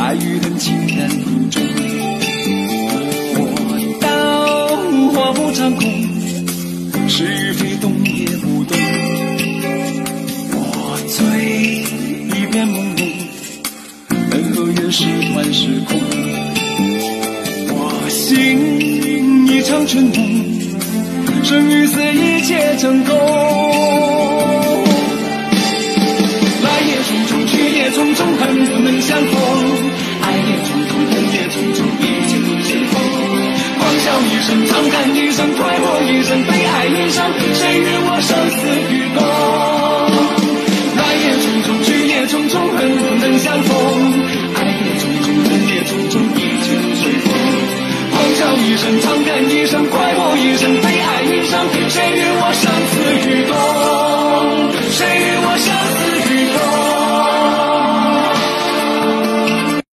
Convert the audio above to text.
爱与恨情难独钟。我道花无常空，是与非懂也不懂。我醉一片朦胧，人和缘是幻是空。我醒一场春梦，生与死一切成空。来也匆匆，去也匆匆，恨不能相逢。爱也匆匆，恨也匆匆，一切都随风。狂笑一声，长叹一声，快活一生，悲哀一生，谁与我生死与共？来也匆匆，去也匆匆，恨不能相逢。爱也匆匆，恨也匆匆，一切都随风。狂笑一声，长